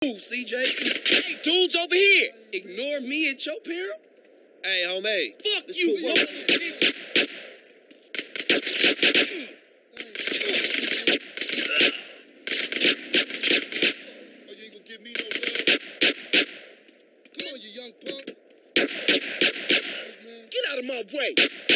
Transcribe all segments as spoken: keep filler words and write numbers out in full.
Move, C J. Hey, dudes over here. Ignore me and your parent? Hey, homie. Fuck Let's you, put one- bitch. Oh, you ain't gonna give me no love? Come on, you young punk. Get out of my way.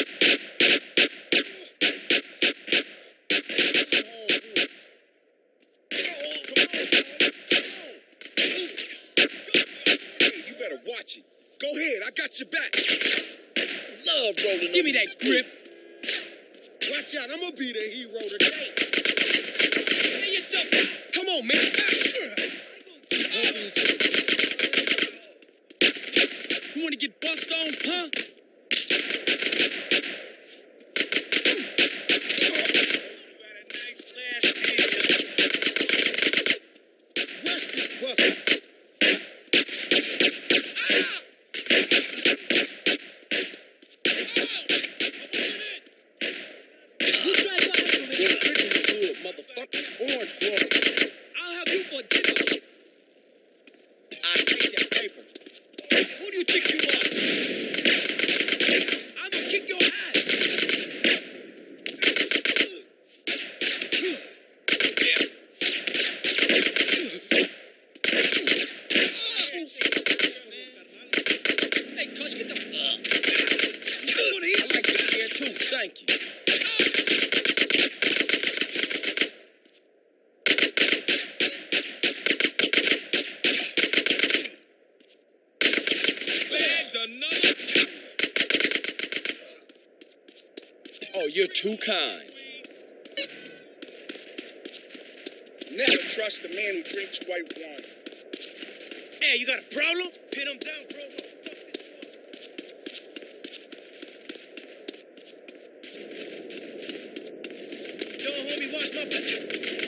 You better watch it. Go ahead, I got your back. Love rolling. Give me that grip. Watch out, I'm gonna be the hero today. Lay yourself out. Come on, man. You wanna get bust on, huh? Orange Grove. I'll have you for dinner. I'll take that paper. Who do you think you are? I'm gonna kick your ass. Hey, Coach, get the fuck. I'm gonna eat you. I like your hair too. Thank you. Oh, you're too kind. Never trust a man who drinks white wine. Hey, you got a problem? Pin him down, bro. Yo, homie, watch my picture.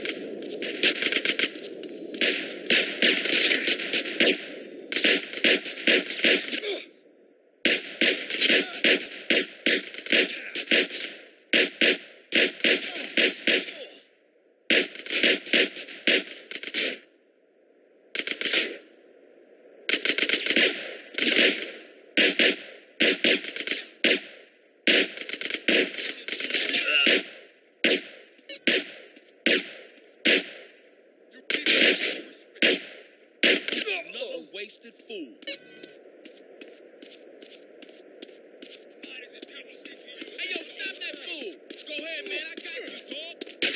Another wasted fool. Hey, yo, stop that fool. Go ahead, man. I got you, dog.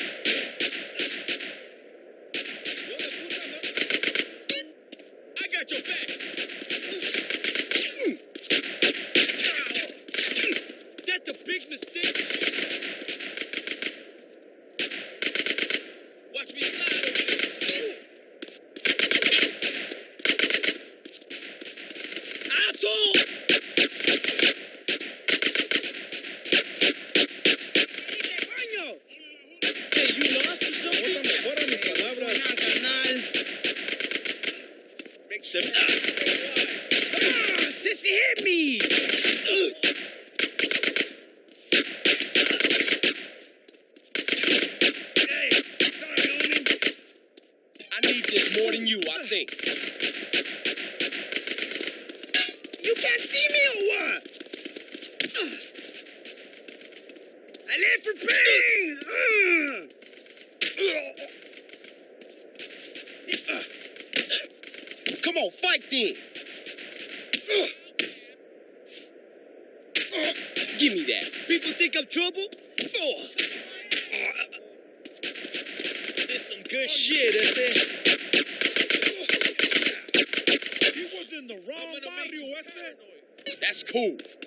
I got your back. That's a big mistake. Watch me slide over there. Asshole! Hey, you lost or something? What are mis palabras? Carnal. Make some nuts. Ah, sissy hit me! Hey, sorry, homie. I need this more than you, I think. You can't see me or what? I live for pain! Come on, fight then! Give me that. People think I'm trouble? That's some good shit, isn't it? He was in the wrong barrio, ese. That's cool.